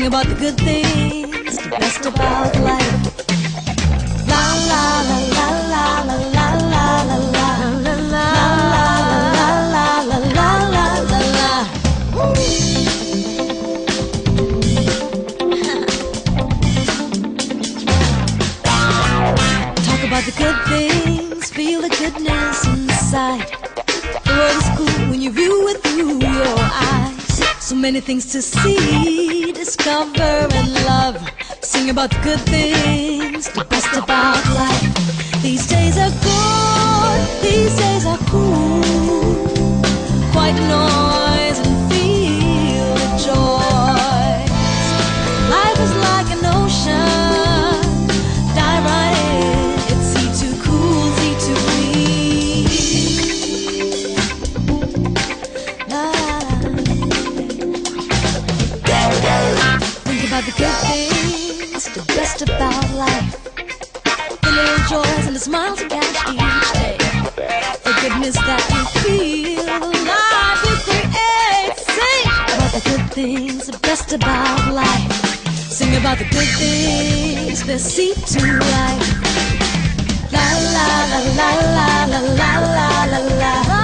about the good things, the best about life. La la la la la la la la la la la la la la la la la. Talk about the good things, feel the goodness inside. The world is cool when you view it through your eyes. So many things to see, discover and love. Sing about the good things, the best about life. These days are good, these days are cool. Quiet the noise and feel the joy. Life is like an ocean, dive right in. It's sea too cool, sea too about the good things, the best about life. The little joys and the smiles you catch each day. The goodness that you feel, the life you create. Sing about the good things, the best about life. Sing about the good things, the sea to life. La la la la la la la la la la.